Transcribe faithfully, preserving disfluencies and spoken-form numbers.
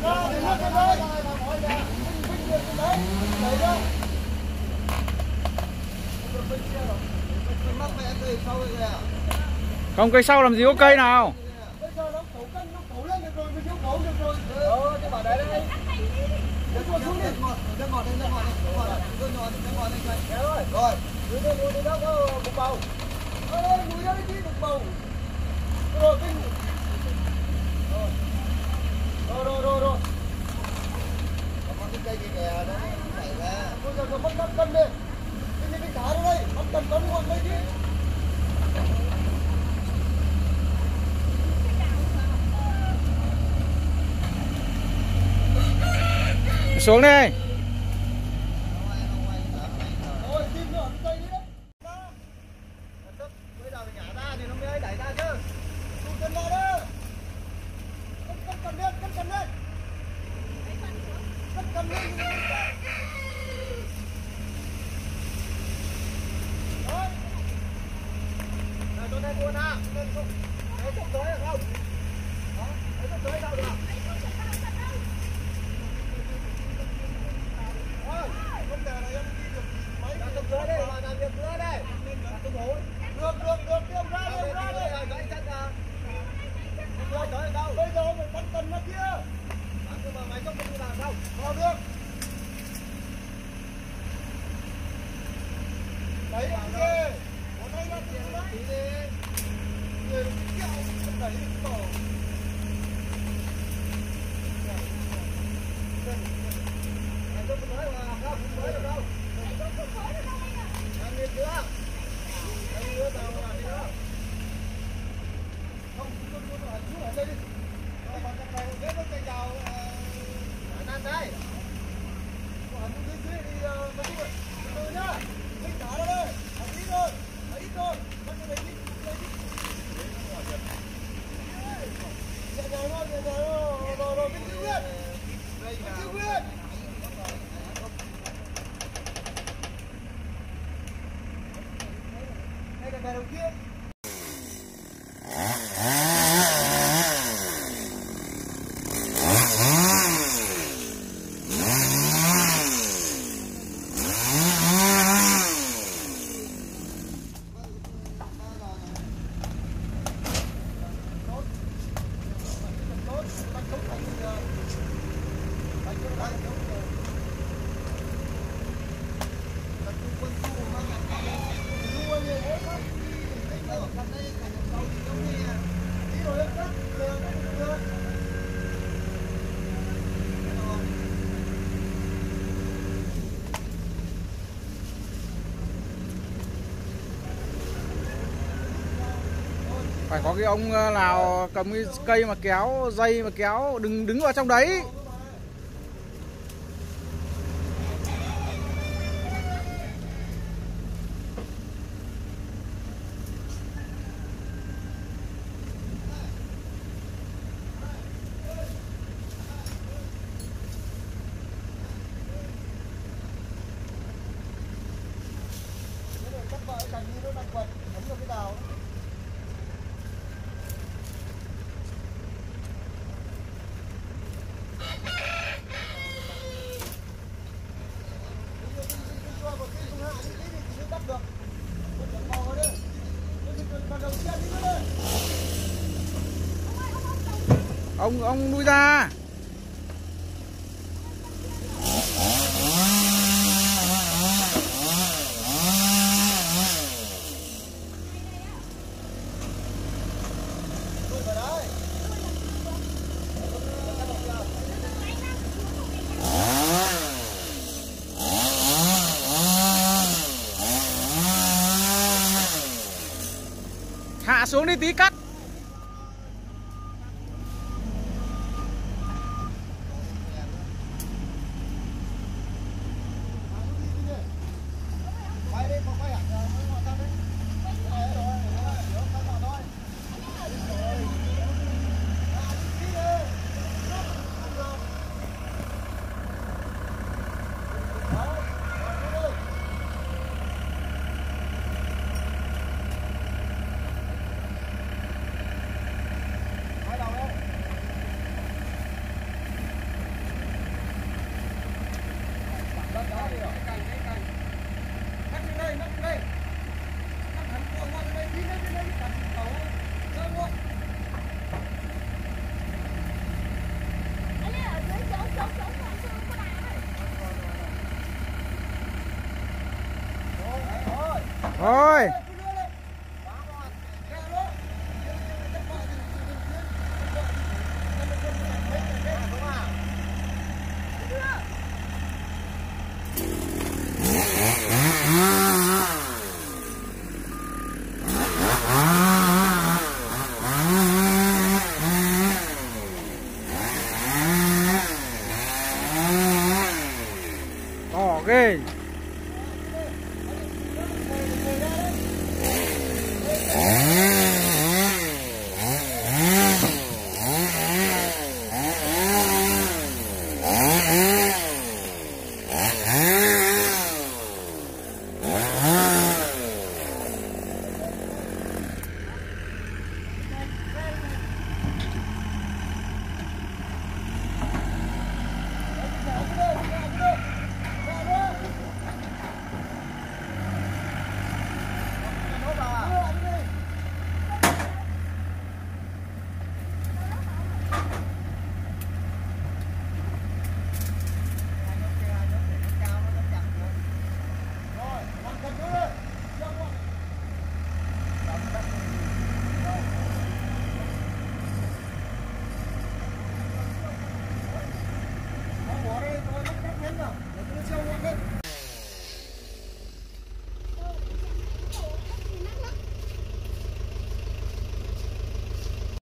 Không, cây sau làm gì có cây nào. Rồi rồi rồi. Có cái cây gì kìa đó chảy ra. Bây giờ mất năm cân đi. Cái cái cá đó đây, mất cân cân luôn đây chứ. Xuống đi. Rồi tìm nữa cây đi đấy. Bây giờ phải nhả ra thì nó mới đẩy ra chứ. Tụt chân ra đó. Cân cân cân lên, cân cân lên. Cân cân lên. Đấy. Này chỗ này buồn à. Đấy sắp tới được không? Đó, đấy sắp tới đâu được. Không thể là em đi được mấy cái tấm lưới đây, làm việc lưới đây. Được, được, được, tiếp ra đi, ra đi. Gãy chân ra. Lưới tới ở đâu? Bây giờ phải bắn cần ra kia. Nhưng mà máy không đi làm đâu. Vào được. Đấy, ok. Ở đây là tiền đấy. Tí đi. Người nó kẹo, đẩy tổ. Này không có nói mà không mới được đâu. Làm việc chưa? Làm nữa tao làm đi nữa. Không, không có nói chú ở đây đi. Rồi còn trong này ghế nó cây dầu ở nan đây. Còn dưới dưới đi mấy cái từ nhá. Mình thả ra đây. Thả ít thôi. Thả ít thôi. Bắt cái này đi. Nhẹ nhàng thôi, nhẹ nhàng thôi. Rồi rồi cái chữ Nguyên. Cái chữ Nguyên. Đây là bè đầu tiên. Phải có cái ông nào cầm cái cây mà kéo, dây mà kéo, đừng đứng vào trong đấy. Ông ông nuôi ra. Hạ xuống đi tí cắt. Thôi. Ghê.